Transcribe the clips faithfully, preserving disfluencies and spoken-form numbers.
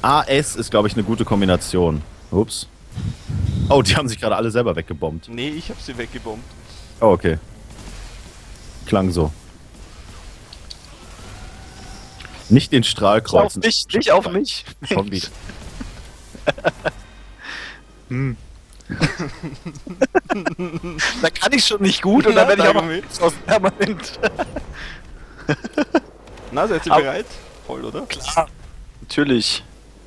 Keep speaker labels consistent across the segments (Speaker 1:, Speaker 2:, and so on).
Speaker 1: A S ist, glaube ich, eine gute Kombination. Ups. Oh, die haben sich gerade alle selber weggebombt.
Speaker 2: Nee, ich hab sie weggebombt.
Speaker 1: Oh, okay. Klang so. Nicht den Strahl
Speaker 3: Nicht auf
Speaker 1: kreuzen.
Speaker 3: mich, nicht auf mich.
Speaker 1: Schon wieder.
Speaker 3: hm. Da kann ich schon nicht gut und dann werde ich auch noch aus permanent.
Speaker 2: Na, seid ihr
Speaker 3: Aber-
Speaker 2: bereit? Voll, oder?
Speaker 3: Klar. Natürlich.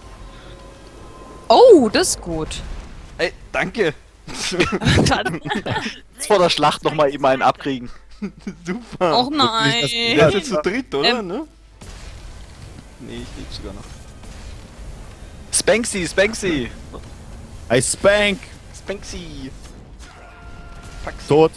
Speaker 4: Oh, das ist gut.
Speaker 2: Ey, danke!
Speaker 4: Dann-
Speaker 3: Jetzt vor der Schlacht noch mal eben einen abkriegen.
Speaker 2: Super!
Speaker 4: Och nein.
Speaker 2: Der ist jetzt zu dritt, oder?
Speaker 4: Ähm.
Speaker 2: Ne? Nee, ich lebe sogar noch.
Speaker 3: Spanksy, Spanksy.
Speaker 1: I spank!
Speaker 2: Spanksy! Paxi.
Speaker 1: Tot.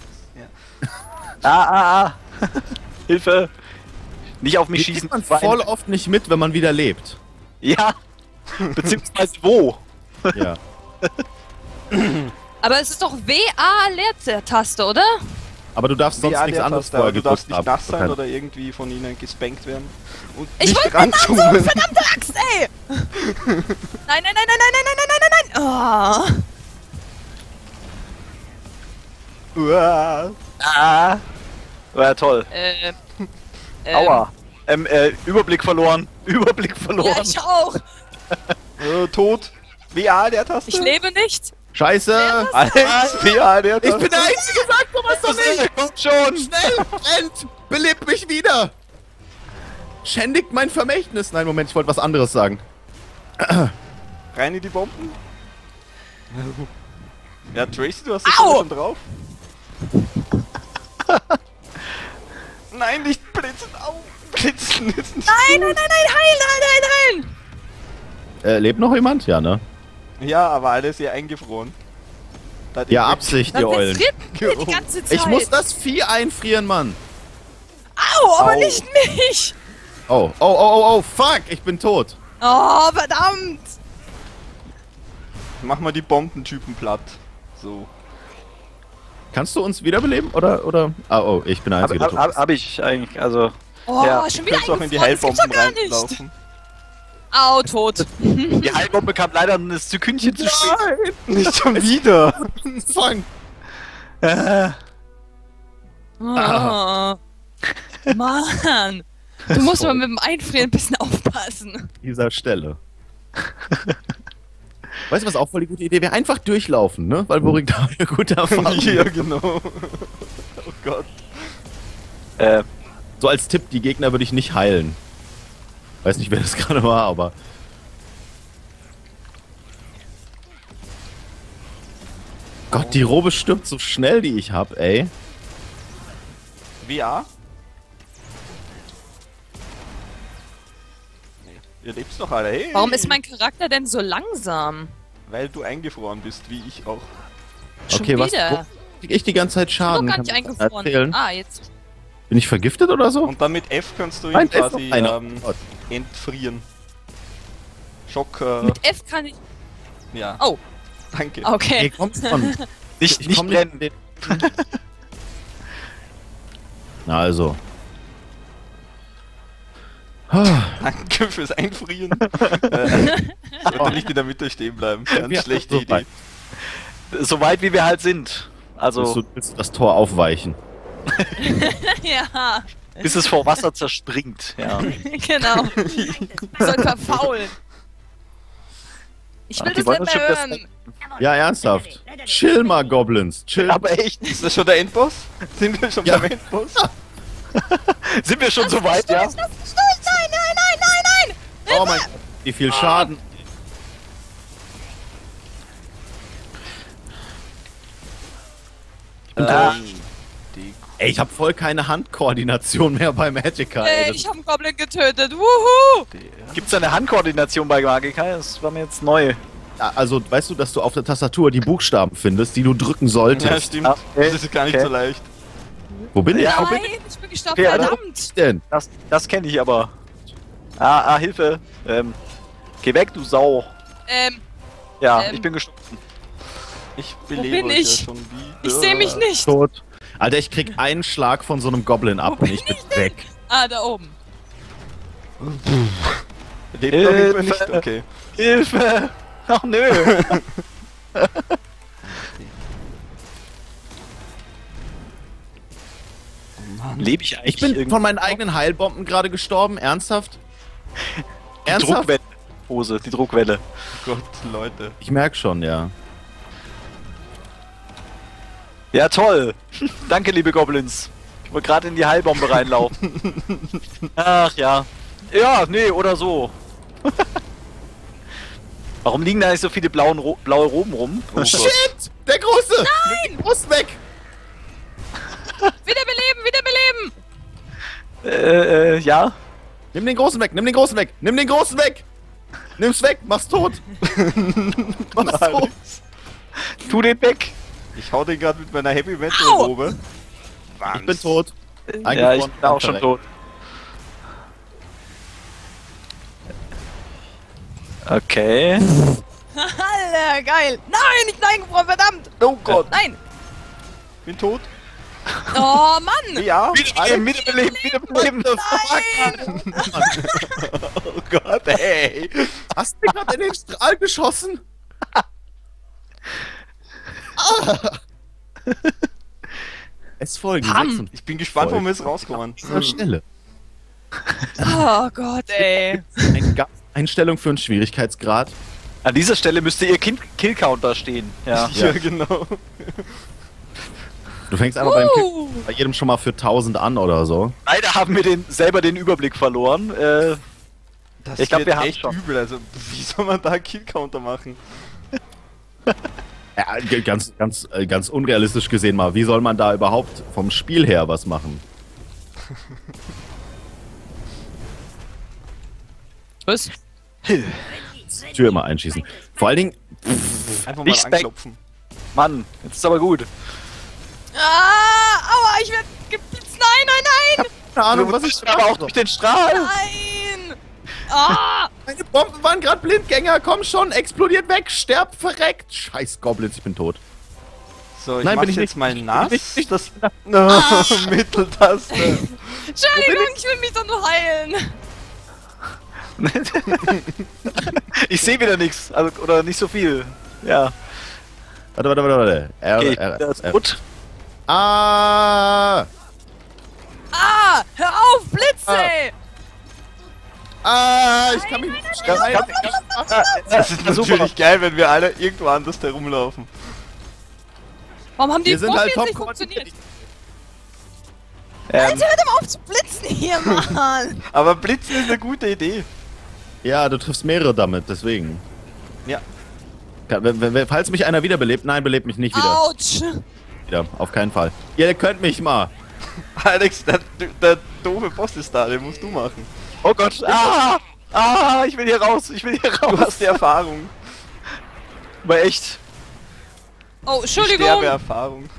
Speaker 3: Ah, ah, ah. Hilfe. Nicht auf mich
Speaker 1: Hier
Speaker 3: schießen.
Speaker 1: kriegt man voll oft nicht mit, wenn man wieder lebt.
Speaker 3: Ja. Beziehungsweise wo?
Speaker 1: Ja.
Speaker 4: Aber es ist doch W A-Leertaste, oder?
Speaker 1: Aber du darfst sonst
Speaker 2: Ja,
Speaker 1: nichts
Speaker 2: der
Speaker 1: anderes
Speaker 2: Taster,
Speaker 1: vorher
Speaker 2: du darfst
Speaker 1: gedrückt
Speaker 2: nicht
Speaker 1: haben.
Speaker 2: nass sein oder irgendwie von ihnen gespankt werden. Und
Speaker 4: Ich
Speaker 2: nicht
Speaker 4: wollte nicht
Speaker 2: ranzoomen.
Speaker 4: ranzoomen, verdammte Axt, ey! Nein, nein, nein, nein, nein, nein, nein, nein, nein, nein, nein!
Speaker 2: Uah.
Speaker 3: Ah. War ja toll.
Speaker 4: Oh! Äh, ähm,
Speaker 3: Aua. Ähm, äh, Überblick verloren. Überblick
Speaker 4: Ja,
Speaker 3: verloren.
Speaker 4: ich auch.
Speaker 2: Äh, tot. W A der Taste.
Speaker 4: Ich lebe nicht.
Speaker 1: Scheiße!
Speaker 2: Alex, W A der
Speaker 1: Ich
Speaker 2: Taste.
Speaker 1: bin der Einzige, sag Thomas doch nicht!
Speaker 3: Kommt schon.
Speaker 1: Schnell! Rennt! Belebt mich wieder! Schändigt mein Vermächtnis! Nein, Moment, ich wollte was anderes sagen.
Speaker 2: Rein in die Bomben. Ja, Tracy, du hast das
Speaker 4: Au!
Speaker 2: schon drauf. Nein, nicht blitzen! Au! Blitzen ist nicht
Speaker 4: Nein, nein, nein, nein, heilen, heilen, heilen,
Speaker 1: Äh, lebt noch jemand? Ja, ne?
Speaker 2: Ja, aber alles hier eingefroren. Da hat
Speaker 1: Ja,
Speaker 2: irgendwer-
Speaker 1: Absicht,
Speaker 4: heilen.
Speaker 1: ihr
Speaker 4: Das
Speaker 1: Eulen.
Speaker 4: friert mir die ganze Zeit.
Speaker 1: Ich muss das Vieh einfrieren, Mann!
Speaker 4: Au, aber
Speaker 1: Au.
Speaker 4: nicht mich.
Speaker 1: Oh, oh, oh, oh, oh, fuck! Ich bin tot!
Speaker 4: Oh, verdammt.
Speaker 2: Mach mal die Bombentypen platt. So.
Speaker 1: Kannst du uns wiederbeleben? Oder, oder? Ah, oh, ich bin der
Speaker 3: Hab,
Speaker 1: Einzige, der
Speaker 3: hab,
Speaker 1: tot ist.
Speaker 3: hab ich eigentlich, also.
Speaker 4: Oh,
Speaker 3: Ja,
Speaker 4: schon
Speaker 2: Du
Speaker 4: wieder
Speaker 2: kannst auch in die
Speaker 4: eingefroren. Das gibt's
Speaker 2: Heilbomben
Speaker 4: doch gar nicht.
Speaker 2: reinlaufen.
Speaker 4: Au, tot.
Speaker 3: Die Heilbombe kam leider ein Sekündchen zu spät.
Speaker 2: Nicht schon wieder!
Speaker 1: Fang!
Speaker 3: Äh,
Speaker 4: Oh. Mann. Du musst mal mit dem Einfrieren ein bisschen aufpassen.
Speaker 1: Dieser Stelle. Weißt du, was auch voll die gute Idee wäre? Einfach durchlaufen, ne? Weil Borik da eine gute Erfahrung
Speaker 2: Ja,
Speaker 1: hat.
Speaker 2: genau. Oh Gott.
Speaker 3: äh,
Speaker 1: So als Tipp, die Gegner würde ich nicht heilen. Weiß nicht, wer das gerade war, aber... Gott, die Robe stirbt so schnell, die ich hab, ey.
Speaker 2: W A? Nee, ihr lebst noch alle. Hey!
Speaker 4: Warum ist mein Charakter denn so langsam?
Speaker 2: Weil du eingefroren bist, wie ich auch.
Speaker 4: Schon
Speaker 1: Okay, was
Speaker 4: wieder.
Speaker 1: wo krieg ich die ganze Zeit
Speaker 4: Ich bin doch
Speaker 1: Schaden?
Speaker 4: gar nicht
Speaker 1: Kannst du das
Speaker 4: eingefroren.
Speaker 1: erzählen?
Speaker 4: Ah, jetzt.
Speaker 1: Bin ich vergiftet oder so?
Speaker 2: Und dann mit F kannst du ihn
Speaker 1: Nein, F
Speaker 2: quasi
Speaker 1: noch einer.
Speaker 2: ähm,
Speaker 1: Gott.
Speaker 2: entfrieren. Schock, äh,
Speaker 4: Mit F kann ich.
Speaker 2: ja.
Speaker 4: Oh,
Speaker 2: Danke.
Speaker 1: Ey,
Speaker 4: okay.
Speaker 1: komm schon.
Speaker 3: nicht,
Speaker 1: Ich
Speaker 3: nicht
Speaker 1: komm
Speaker 3: brennen.
Speaker 1: nicht in den... Na also.
Speaker 2: Danke fürs Einfrieren. äh, ich sollte nicht in der Mitte stehen bleiben. Ganz
Speaker 1: Ja,
Speaker 2: schlechte
Speaker 1: so
Speaker 2: Idee.
Speaker 1: weit.
Speaker 3: So weit wie wir halt sind.
Speaker 1: Willst
Speaker 3: Also,
Speaker 1: du willst du das Tor aufweichen?
Speaker 4: Ja,
Speaker 3: bis es vor Wasser zerspringt. Ja.
Speaker 4: genau. Soll verfaulen. Ich will
Speaker 3: Ach, die
Speaker 4: das
Speaker 3: wollen
Speaker 4: nicht
Speaker 3: uns
Speaker 4: mehr
Speaker 3: schon
Speaker 4: hören.
Speaker 1: Ja, ernsthaft. Chill mal, Goblins. Chill.
Speaker 3: Aber echt,
Speaker 2: Ist das schon der Endboss? Sind wir schon
Speaker 1: Ja.
Speaker 2: beim Endboss?
Speaker 3: sind wir schon so weit, ja?
Speaker 4: Lass mich durch! Nein, nein, nein, nein, nein!
Speaker 1: Oh mein Gott, wie viel Schaden.
Speaker 2: Ähm, die
Speaker 1: Ey, ich hab voll keine Handkoordination mehr bei Magicka. Ey,
Speaker 4: Ey,
Speaker 1: das-
Speaker 4: ich hab einen Goblin getötet. Wuhu!
Speaker 3: Gibt's da eine Handkoordination bei Magica? Das war mir jetzt neu.
Speaker 1: Ja, also, weißt du, dass du auf der Tastatur die Buchstaben findest, die du drücken solltest?
Speaker 2: Ja, stimmt.
Speaker 3: Ah, okay,
Speaker 2: Das ist gar nicht
Speaker 3: okay.
Speaker 2: so leicht.
Speaker 1: Wo bin ich?
Speaker 3: Ja,
Speaker 1: Wo
Speaker 4: Nein,
Speaker 1: bin
Speaker 4: ich bin gestorben,
Speaker 3: Okay, also-
Speaker 4: verdammt!
Speaker 1: ich denn?
Speaker 3: Das, das kenne ich aber. Ah, ah, Hilfe. Ähm, geh weg, du Sau.
Speaker 4: Ähm,
Speaker 3: Ja,
Speaker 4: Ähm.
Speaker 3: ich bin gestorben.
Speaker 2: Ich
Speaker 4: bin
Speaker 2: belebe euch
Speaker 4: ich?
Speaker 2: ja schon wieder.
Speaker 4: ich sehe mich nicht.
Speaker 1: Tot. Alter, ich krieg einen Schlag von so einem Goblin ab
Speaker 4: Wo
Speaker 1: und ich bin weg.
Speaker 4: Ah, da oben.
Speaker 2: Lebt noch irgendwer nicht? Okay.
Speaker 3: Hilfe! Ach nö! Lebe ich eigentlich
Speaker 1: Ich bin
Speaker 3: irgendwie
Speaker 1: von meinen eigenen Heilbomben gerade gestorben, ernsthaft?
Speaker 3: die
Speaker 1: Ernsthaft?
Speaker 3: Druckwelle. Hose, die Druckwelle.
Speaker 2: Gott, Leute.
Speaker 1: Ich merk schon, ja.
Speaker 3: Ja, toll! Danke, liebe Goblins. Ich wollte gerade in die Heilbombe reinlaufen. Ach ja. Ja, nee, oder so. Warum liegen da nicht so viele blauen Ro blaue Roben rum?
Speaker 2: Oh Gott.
Speaker 1: Shit! Der Große! Nein! Groß weg!
Speaker 4: Wiederbeleben, wiederbeleben!
Speaker 3: Äh, äh, ja.
Speaker 1: Nimm den Großen weg, nimm den Großen weg, nimm den Großen weg! Nimm's weg, mach's tot! Mach's tot!
Speaker 3: Tu den weg!
Speaker 2: Ich hau den gerade mit meiner Heavy Metal
Speaker 4: Au!
Speaker 2: Robe.
Speaker 1: Ich bin tot.
Speaker 3: Ja, ich bin auch schon tot. Okay.
Speaker 4: Alter, geil! Nein, nicht eingefroren, verdammt!
Speaker 2: Oh Gott,
Speaker 4: Nein!
Speaker 2: bin tot.
Speaker 4: Oh Mann!
Speaker 2: Ja.
Speaker 3: Wiederbeleben, wiederbeleben, wiederbeleben!
Speaker 2: Oh Gott, ey.
Speaker 1: Hast du mir gerade in den Strahl geschossen? Ah. Es folgen
Speaker 4: Pam.
Speaker 1: sechs und
Speaker 2: Ich bin gespannt, wo wir jetzt rauskommen.
Speaker 1: dieser Stelle.
Speaker 4: Oh Gott, ey.
Speaker 1: Eine Ga- Einstellung für einen Schwierigkeitsgrad.
Speaker 3: An dieser Stelle müsste ihr Kin- Kill-Counter stehen. Ja.
Speaker 2: Ja, genau.
Speaker 1: Du fängst einfach beim Kick
Speaker 4: Uh.
Speaker 1: bei jedem schon mal für tausend an oder so.
Speaker 3: Leider haben wir den, selber den Überblick verloren. Äh,
Speaker 2: Das
Speaker 3: Ich glaub,
Speaker 2: wird
Speaker 3: wir haben
Speaker 2: echt
Speaker 3: schon.
Speaker 2: übel. Also, wie soll man da Kill-Counter machen?
Speaker 1: Ja, g- ganz, ganz, äh, ganz unrealistisch gesehen mal. Wie soll man da überhaupt vom Spiel her was machen?
Speaker 4: Was?
Speaker 1: Tür immer einschießen. Vor allen Dingen,
Speaker 2: Einfach mal
Speaker 3: Nicht weg.
Speaker 2: anklopfen.
Speaker 3: Mann, jetzt ist aber gut.
Speaker 4: Ah, aua, ich werd geblitzt. Nein, nein,
Speaker 1: keine Ahnung, was ist
Speaker 3: aber auch durch den Strahl.
Speaker 4: nein! Nein! Ah!
Speaker 1: Meine Bomben waren gerade Blindgänger. Komm schon, explodiert weg, sterb, verreckt. Scheiß Goblins, ich bin tot.
Speaker 2: So, ich
Speaker 1: Nein,
Speaker 2: mach
Speaker 1: bin ich
Speaker 2: jetzt
Speaker 1: nicht.
Speaker 2: mal nass.
Speaker 1: Bin ich nicht.
Speaker 2: Das no, Mitteltaste.
Speaker 4: Entschuldigung, ich will mich doch nur heilen.
Speaker 3: Ich sehe wieder nichts. Also, oder nicht so viel. Ja.
Speaker 1: Warte, warte, warte, warte. R,
Speaker 3: Okay,
Speaker 1: R,
Speaker 3: das ist
Speaker 1: R.
Speaker 3: gut.
Speaker 1: Ah!
Speaker 4: Ah! Hör auf, Blitze!
Speaker 1: Ah. Ah, ich kann mich nicht schreien.
Speaker 2: Das ist natürlich geil, wenn wir alle irgendwo anders herumlaufen.
Speaker 4: Warum haben die
Speaker 1: Wir sind
Speaker 4: Profis
Speaker 1: halt top
Speaker 4: nicht funktioniert?
Speaker 3: Ähm,
Speaker 4: Alter, hör doch mal auf zu blitzen hier, Mann!
Speaker 2: Aber Blitzen ist eine gute Idee.
Speaker 1: Ja, du triffst mehrere damit, deswegen.
Speaker 2: Ja.
Speaker 1: Kann- wenn- wenn- Falls mich einer wiederbelebt, nein, belebt mich nicht wieder.
Speaker 4: Autsch!
Speaker 1: wieder. Auf keinen Fall. Ihr könnt mich mal.
Speaker 2: Alex, der, der doofe Boss ist da, den musst du machen.
Speaker 3: oh Gott. Ah! Ah, ich will hier raus. Ich will hier
Speaker 2: Du
Speaker 3: raus.
Speaker 2: hast die Erfahrung.
Speaker 3: Aber echt.
Speaker 4: Oh,
Speaker 2: Die
Speaker 4: Entschuldigung!
Speaker 2: Sterbeerfahrung.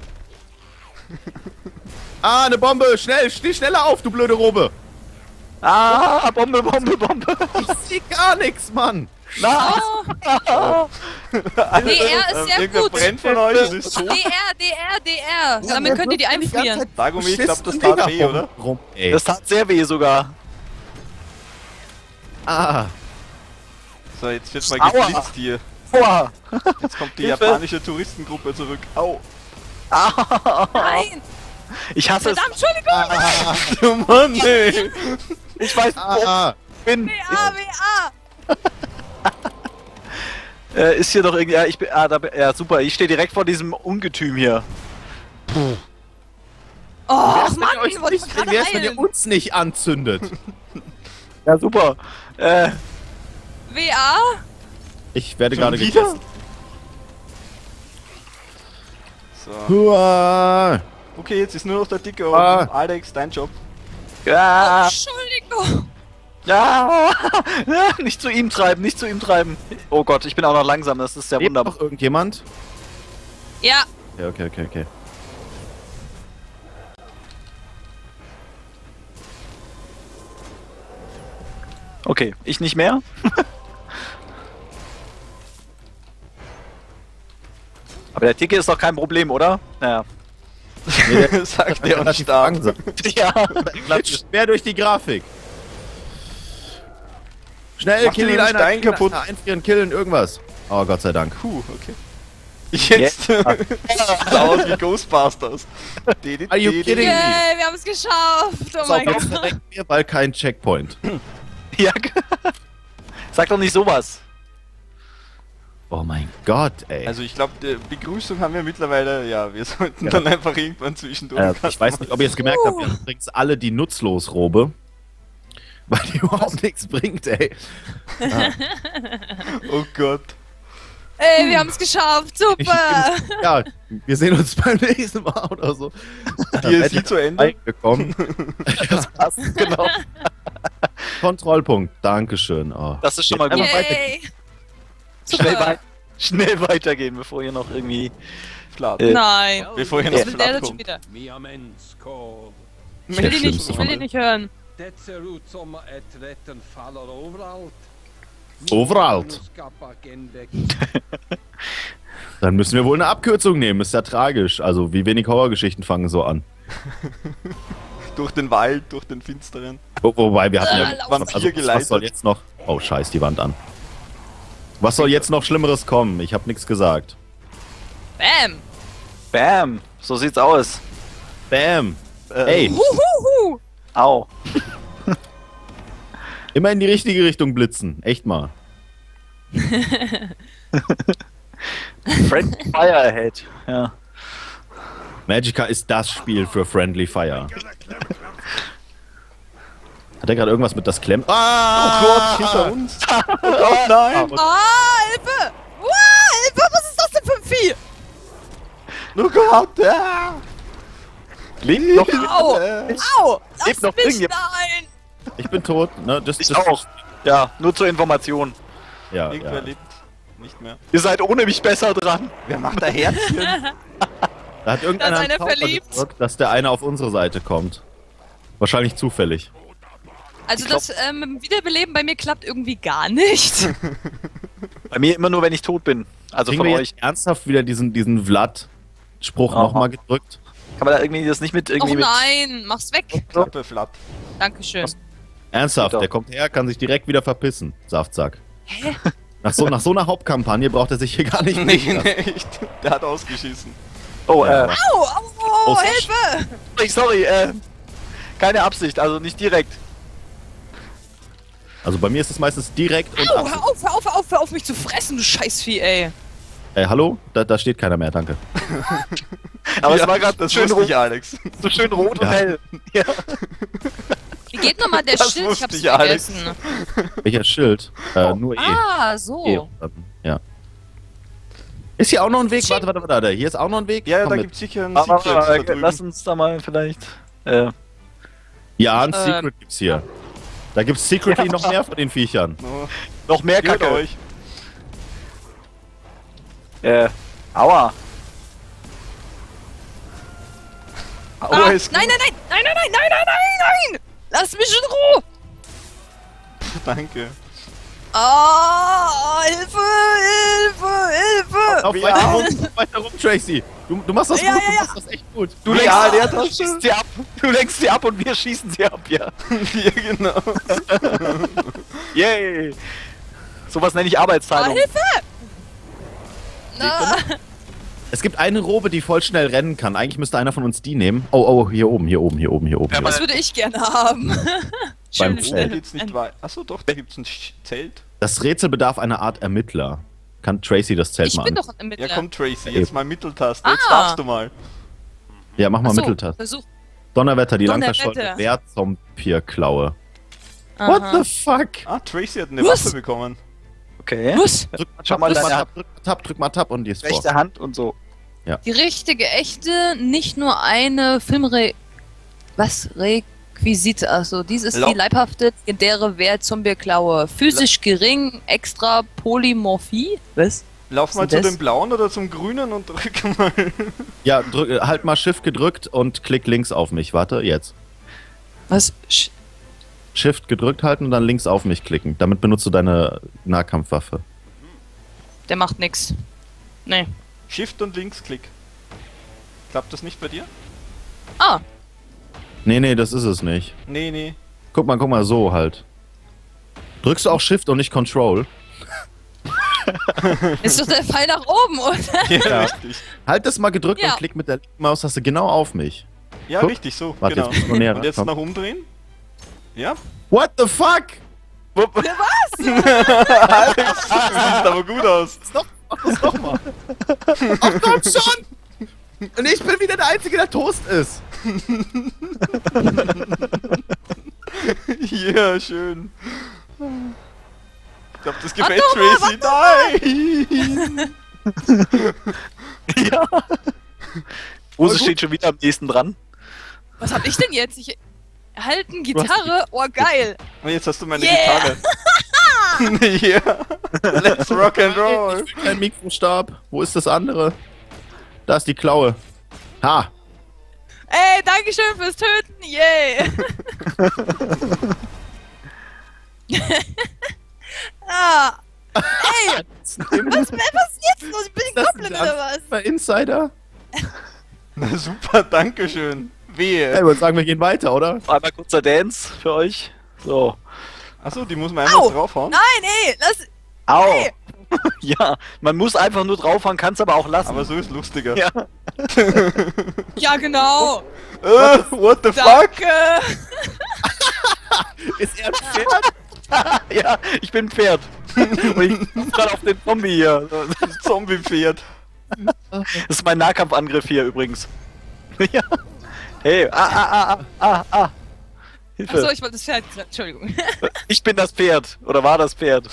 Speaker 1: Ah, eine Bombe. Schnell, steh schneller auf, du blöde Robe.
Speaker 3: Ah, Bombe, Bombe, Bombe.
Speaker 1: Ich sehe gar nichts, Mann.
Speaker 3: Na,
Speaker 4: Oh, D R ist sehr
Speaker 2: Irgendwer
Speaker 4: gut.
Speaker 2: brennt von euch, es ist so.
Speaker 4: D R, D R, D R! Damit könnt ihr die einfrieren.
Speaker 2: Dagomir, ich glaub, das tat weh, oder?
Speaker 1: Rum, ey.
Speaker 3: das tat sehr weh sogar.
Speaker 1: ah.
Speaker 2: So, jetzt wird mal
Speaker 3: Aua.
Speaker 2: geblitzt hier.
Speaker 3: Aua.
Speaker 2: Jetzt kommt die
Speaker 3: Hilfe.
Speaker 2: japanische Touristengruppe zurück. Au.
Speaker 4: Nein!
Speaker 3: Ich hasse es.
Speaker 4: Verdammt, Entschuldigung!
Speaker 2: Du Mann, ey.
Speaker 3: Ich weiß, wo
Speaker 1: Ah.
Speaker 3: ich bin.
Speaker 4: W A, W A!
Speaker 3: Äh, ist hier doch irgendwie. Ja, ich bin. Ah, da, ja, super. Ich stehe direkt vor diesem Ungetüm hier.
Speaker 4: Oh,
Speaker 1: Wär's, wenn
Speaker 4: Mann,
Speaker 1: ihr euch
Speaker 4: ich wollte
Speaker 1: nicht,
Speaker 4: mich gerade
Speaker 1: wär's, wenn ihr
Speaker 4: heilen.
Speaker 1: uns nicht anzündet?
Speaker 3: Ja, super. Äh,
Speaker 4: W A?
Speaker 1: Ich werde
Speaker 2: Schon
Speaker 1: gerade
Speaker 2: wieder?
Speaker 1: gegessen.
Speaker 2: So.
Speaker 1: Hua.
Speaker 2: Okay, jetzt ist nur noch der Dicke
Speaker 1: Ah.
Speaker 2: oben. Alex, dein Job.
Speaker 3: ja.
Speaker 4: Entschuldigung!
Speaker 3: Ja. Nicht zu ihm treiben, nicht zu ihm treiben. Oh Gott, ich bin auch noch langsam. Das ist ja
Speaker 1: Lebt
Speaker 3: wunderbar.
Speaker 1: noch irgendjemand?
Speaker 4: Ja,
Speaker 1: Ja, okay, okay, okay.
Speaker 3: Okay, ich nicht mehr. Aber der Dicke ist doch kein Problem, oder? Naja.
Speaker 2: Sagt der und
Speaker 1: Relativ
Speaker 2: stark.
Speaker 1: langsam.
Speaker 3: Ja.
Speaker 1: Glitscht mehr durch die Grafik. Schnell,
Speaker 2: Mach
Speaker 1: kill
Speaker 2: dir
Speaker 1: ihn
Speaker 2: den
Speaker 1: einer,
Speaker 2: Stein
Speaker 1: kill ihn
Speaker 2: kaputt.
Speaker 1: einer, einfrieren, killen, irgendwas. Oh, Gott sei Dank.
Speaker 2: Puh, okay. Jetzt sieht aus wie Ghostbusters.
Speaker 1: Are you kidding me?
Speaker 4: Yay, wir haben es geschafft! Oh
Speaker 1: So,
Speaker 4: mein
Speaker 1: jetzt
Speaker 4: Gott.
Speaker 1: verrecken wir, weil kein Checkpoint.
Speaker 3: Ja. Sag doch nicht sowas.
Speaker 1: Oh mein Gott, ey.
Speaker 2: Also ich glaube, die Begrüßung haben wir mittlerweile, ja, wir sollten
Speaker 1: Ja.
Speaker 2: dann einfach irgendwann zwischendurch...
Speaker 1: äh, ich weiß nicht, ob ihr es gemerkt habt, wir haben übrigens alle die Nutzlosrobe. Weil die überhaupt nichts bringt, ey.
Speaker 2: Oh Gott.
Speaker 4: Ey, wir haben es geschafft!
Speaker 1: Ich
Speaker 4: Super!
Speaker 1: bin, ja, wir sehen uns beim nächsten Mal oder so.
Speaker 2: D L C zu Ende.
Speaker 1: Gekommen.
Speaker 3: Das passt, genau.
Speaker 1: Kontrollpunkt, Dankeschön. Oh.
Speaker 3: Das ist schon mal
Speaker 1: Jetzt
Speaker 3: gut.
Speaker 1: einfach
Speaker 4: Yay!
Speaker 3: Schnell,
Speaker 4: Super!
Speaker 3: wei schnell weitergehen, bevor ihr noch irgendwie...
Speaker 2: Flat.
Speaker 3: Äh,
Speaker 4: Nein!
Speaker 2: Bevor hier
Speaker 4: Was
Speaker 2: noch
Speaker 4: will der
Speaker 2: Flat
Speaker 4: jetzt schon
Speaker 2: kommt.
Speaker 4: wieder?
Speaker 5: Miamens kov.
Speaker 4: Ich will ihn nicht,
Speaker 1: Schlimmste
Speaker 4: ich will
Speaker 1: von
Speaker 4: ihn nicht hören.
Speaker 5: Det ser ut som ett retten faller overalt.
Speaker 1: Overalt.
Speaker 5: Skapa gendek.
Speaker 1: Dann müssen wir wohl eine Abkürzung nehmen, ist ja tragisch. Also, wie wenig Horrorgeschichten fangen so an.
Speaker 2: Durch den Wald, durch den finsteren.
Speaker 1: Wo, wobei, wir hatten ja...
Speaker 4: Äh, lauf
Speaker 2: Vampir
Speaker 1: Also, was
Speaker 2: geleitet.
Speaker 1: soll jetzt noch... Oh, scheiß die Wand an. Was soll jetzt noch Schlimmeres kommen? Ich hab nichts gesagt.
Speaker 4: Bam!
Speaker 3: Bam! So sieht's aus.
Speaker 1: Bam!
Speaker 2: Äh,
Speaker 1: Ey,
Speaker 4: Huhuhu!
Speaker 3: Au.
Speaker 1: immer in die richtige Richtung blitzen. Echt mal.
Speaker 3: Friendly Fire Ahead. Ja.
Speaker 1: Magicka ist das Spiel für Friendly Fire. Hat er gerade irgendwas mit das Klemmen?
Speaker 2: Oh
Speaker 1: Ah!
Speaker 2: Gott, hinter uns. Oh Gott, nein.
Speaker 4: Ah, Hilfe! Wow, Hilfe! Was ist das denn für ein Vieh?
Speaker 2: Oh Gott. Ja.
Speaker 3: Lebt noch.
Speaker 4: Au!
Speaker 2: Äh,
Speaker 4: Au! Lass
Speaker 3: Lebt noch
Speaker 4: mich!
Speaker 3: irgendjemand?
Speaker 4: Nein!
Speaker 1: Ich bin tot. Ne? Das,
Speaker 3: Ich
Speaker 1: das,
Speaker 3: auch. Ja, nur zur Information.
Speaker 1: Ja,
Speaker 2: Irgendwer
Speaker 1: ja.
Speaker 2: lebt nicht mehr.
Speaker 3: Ihr seid ohne mich besser dran.
Speaker 2: Wer macht da Herzchen?
Speaker 1: Da hat irgendeiner
Speaker 4: Da ist
Speaker 1: einen
Speaker 4: einer
Speaker 1: Zauber
Speaker 4: verliebt.
Speaker 1: gedrückt, dass der eine auf unsere Seite kommt. Wahrscheinlich zufällig.
Speaker 4: Also
Speaker 3: glaub-
Speaker 4: das ähm, mit dem Wiederbeleben bei mir klappt irgendwie gar nicht.
Speaker 3: Bei mir immer nur, wenn ich tot bin. Also
Speaker 1: Kriegen
Speaker 3: von
Speaker 1: wir
Speaker 3: euch.
Speaker 1: jetzt ernsthaft wieder diesen, diesen Vlad-Spruch
Speaker 3: Aha.
Speaker 1: nochmal gedrückt?
Speaker 3: Kann man da irgendwie das nicht mit
Speaker 4: Och
Speaker 3: irgendwie mit.
Speaker 4: nein, mach's weg.
Speaker 2: Klappe flat.
Speaker 4: Dankeschön.
Speaker 1: Ernsthaft,
Speaker 3: Doch.
Speaker 1: der kommt her, kann sich direkt wieder verpissen. Saftsack. Nach so, nach so einer Hauptkampagne braucht er sich hier gar nicht
Speaker 2: Nee,
Speaker 1: blicken lassen.
Speaker 2: nee, echt. Der hat ausgeschissen.
Speaker 3: Oh,
Speaker 1: Ja,
Speaker 3: äh.
Speaker 4: Au, au, au,
Speaker 1: Oh,
Speaker 4: Hilfe!
Speaker 3: Sorry, sorry, äh. Keine Absicht, also nicht direkt.
Speaker 1: Also bei mir ist es meistens direkt und
Speaker 4: Au,
Speaker 1: absichtlich.
Speaker 4: hör auf, hör auf, hör auf, hör auf mich zu fressen, du Scheißvieh, ey.
Speaker 1: Äh, hallo? Da, da steht keiner mehr, danke.
Speaker 3: Aber
Speaker 2: Ja,
Speaker 3: es war gerade
Speaker 2: das
Speaker 3: schön
Speaker 2: wusste
Speaker 3: rot,
Speaker 2: ich, Alex.
Speaker 3: so schön rot
Speaker 1: Ja.
Speaker 3: und hell. Ja.
Speaker 4: Wie geht nochmal der
Speaker 2: Das
Speaker 4: Schild? Ich
Speaker 2: wusste
Speaker 4: hab's
Speaker 2: ich, Alex.
Speaker 4: vergessen.
Speaker 1: Welcher Schild? Äh, nur E.
Speaker 4: Ah,
Speaker 1: E.
Speaker 4: so.
Speaker 1: ähm, Ja. Ist hier auch noch ein Weg? Warte, warte, warte. Hier ist auch noch ein Weg?
Speaker 2: Ja, ja,
Speaker 1: Komm
Speaker 2: da
Speaker 1: mit.
Speaker 2: gibt's sicher einen
Speaker 3: Aber,
Speaker 2: Secret da
Speaker 3: aber,
Speaker 2: drüben.
Speaker 3: lass uns da mal vielleicht. Äh,
Speaker 1: Ja, ein
Speaker 4: Ähm.
Speaker 1: Secret gibt's hier. Da gibt's secretly
Speaker 3: Ja.
Speaker 1: noch mehr von den Viechern.
Speaker 2: Oh,
Speaker 3: noch mehr
Speaker 2: Kacke
Speaker 3: Kacke.
Speaker 2: euch.
Speaker 3: Äh, aua.
Speaker 2: Aua,
Speaker 4: Ah, nein,
Speaker 2: ist
Speaker 4: nein, nein, nein, nein, nein, nein, nein, nein, nein! Lass mich in Ruhe!
Speaker 2: gut. Danke.
Speaker 4: Ah, Hilfe, Hilfe, Hilfe!
Speaker 1: Auf,
Speaker 2: Ja.
Speaker 1: weiter rum, weiter rum, Tracy. Du, du machst das
Speaker 4: Ja,
Speaker 1: gut,
Speaker 4: ja,
Speaker 1: du
Speaker 4: ja.
Speaker 1: machst das echt gut.
Speaker 3: Du
Speaker 2: Ja,
Speaker 3: lenkst,
Speaker 2: der hat
Speaker 3: du
Speaker 2: das
Speaker 3: schießt sie ab. Du lenkst sie ab und wir schießen sie ab, ja.
Speaker 2: Ja, genau.
Speaker 3: Yay. Sowas nenne ich
Speaker 4: Ah,
Speaker 3: Arbeitsteilung.
Speaker 4: Hilfe! Na,
Speaker 1: Es gibt eine Robe, die voll schnell rennen kann. Eigentlich müsste einer von uns die nehmen. Oh, oh, hier oben, hier oben, hier oben, hier oben.
Speaker 3: Ja,
Speaker 4: das würde ich gerne haben.
Speaker 1: Beim
Speaker 4: Schöne
Speaker 1: Zelt.
Speaker 2: Da
Speaker 4: Stelle.
Speaker 2: geht's nicht weiter. Achso, doch, da gibt's ein Sch- Zelt.
Speaker 1: Das Rätsel bedarf einer Art Ermittler. Kann Tracy das Zelt
Speaker 4: Ich
Speaker 1: mal
Speaker 4: bin
Speaker 1: an?
Speaker 4: doch ein
Speaker 2: Ja,
Speaker 4: Ermittler.
Speaker 2: komm, Tracy, jetzt mal Mitteltaste. Jetzt
Speaker 4: Ah.
Speaker 2: darfst du mal.
Speaker 1: Ja, mach mal
Speaker 4: Ach so,
Speaker 1: Mitteltaste.
Speaker 4: Versuch.
Speaker 1: Donnerwetter, die
Speaker 4: Donnerwetter.
Speaker 1: langverscholtene Wehrzombierklaue.
Speaker 4: Aha.
Speaker 1: What the fuck?
Speaker 2: Ah, Tracy hat eine
Speaker 4: Was?
Speaker 2: Waffe bekommen.
Speaker 3: Okay.
Speaker 4: Was?
Speaker 1: Drück mal
Speaker 3: Schau
Speaker 1: Tab,
Speaker 3: mal
Speaker 1: drück mal
Speaker 3: deine
Speaker 1: Tab, drück mal Tab, drück mal Tab und die ist vor.
Speaker 3: Rechte Hand und so.
Speaker 4: Die richtige, echte, nicht nur eine Filmre... Was? Requisite. Achso, dies ist
Speaker 2: Lau-
Speaker 4: die leibhafte, legendäre Wehrzombierklaue. Physisch gering, extra Polymorphie. Was?
Speaker 2: Lauf
Speaker 4: Was
Speaker 2: mal
Speaker 4: ist
Speaker 2: zu
Speaker 4: denn das?
Speaker 2: dem blauen oder zum grünen und drück mal.
Speaker 1: Ja, drück, halt mal Shift gedrückt und klick links auf mich. Warte, jetzt.
Speaker 4: Was? Sch
Speaker 1: Shift gedrückt halten und dann links auf mich klicken. Damit benutzt du deine Nahkampfwaffe.
Speaker 4: Der macht nix. Nee.
Speaker 2: Shift und Linksklick. Klappt das nicht bei dir?
Speaker 4: Ah,
Speaker 1: Nee, nee, das ist es nicht.
Speaker 2: Nee, nee.
Speaker 1: Guck mal, guck mal, so halt. Drückst du auch Shift und nicht Control?
Speaker 4: Ist doch der Pfeil nach oben, oder?
Speaker 2: Ja,
Speaker 1: Ja.
Speaker 2: richtig.
Speaker 1: Halt das mal gedrückt
Speaker 4: Ja.
Speaker 1: und klick mit der linken Maustaste genau auf mich.
Speaker 2: Ja,
Speaker 1: Guck.
Speaker 2: richtig, so.
Speaker 1: Warte,
Speaker 2: genau.
Speaker 1: jetzt muss man näher
Speaker 2: Und jetzt
Speaker 1: rankommen.
Speaker 2: nach umdrehen. Ja.
Speaker 1: What the fuck?
Speaker 2: Alex, das sieht aber gut aus.
Speaker 1: Stopp, mach das nochmal. Ach komm schon! Und ich bin wieder der Einzige, der Toast ist.
Speaker 2: Ja, schön. Ich glaube, das gefällt
Speaker 4: doch mal,
Speaker 2: Tracy. Nein!
Speaker 3: Ja. Use steht schon wieder am nächsten dran.
Speaker 4: Was hab ich denn jetzt? Ich halten Gitarre? Oh, geil.
Speaker 2: Und jetzt hast du meine
Speaker 4: Yeah.
Speaker 2: Gitarre. Yeah. Let's rock and roll.
Speaker 1: Ich will keinen Mikrostab. Wo ist das andere? Da ist die Klaue. Ha!
Speaker 4: Ey, dankeschön fürs Töten. Yay. ah. Ey, was, was ist jetzt los? Ich bin ein Goblin oder was?
Speaker 1: Bei Insider?
Speaker 2: Na super, dankeschön. Wehe.
Speaker 1: Ja, ich würde sagen, wir gehen weiter, oder?
Speaker 3: Einmal kurzer Dance für euch. So.
Speaker 2: Achso, die muss man einmal
Speaker 4: Au.
Speaker 2: draufhauen.
Speaker 4: Nein, ey, lass.
Speaker 3: Au!
Speaker 4: Hey.
Speaker 3: Ja, man muss einfach nur draufhauen, kann es aber auch lassen.
Speaker 2: Aber so ist lustiger.
Speaker 3: ja.
Speaker 4: Ja, genau.
Speaker 2: Äh, what the fuck?
Speaker 4: Danke.
Speaker 1: Ist er ein Pferd?
Speaker 3: ja, ich bin Pferd. Und ich bin gerade auf den Zombie hier.
Speaker 2: Zombie-Pferd.
Speaker 3: Das ist mein Nahkampfangriff hier übrigens. ja. Hey, ah, ah, ah, ah, ah, ah. Hilfe.
Speaker 4: Achso, ich wollte das Pferd. Entschuldigung.
Speaker 3: Ich bin das Pferd. Oder war das Pferd?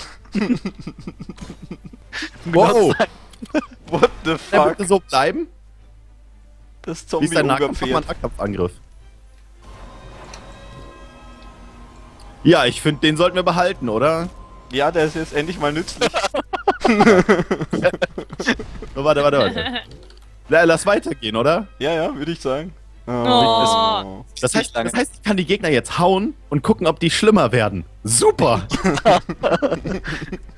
Speaker 1: Wow!
Speaker 2: What the
Speaker 1: Der
Speaker 2: fuck?
Speaker 1: bitte so bleiben?
Speaker 2: Das
Speaker 1: Wie ist dein Nahkampf? Mach mal einen
Speaker 2: Zombie-Oger-Pferd.
Speaker 1: Nahkampfangriff. Ja, ich finde, den sollten wir behalten, oder?
Speaker 2: Ja, der ist jetzt endlich mal nützlich.
Speaker 1: So, warte, warte, warte. Ja, lass weitergehen, oder?
Speaker 2: Ja, ja, würde ich sagen.
Speaker 4: Oh.
Speaker 1: Das heißt, das heißt, ich kann die Gegner jetzt hauen und gucken, ob die schlimmer werden. Super!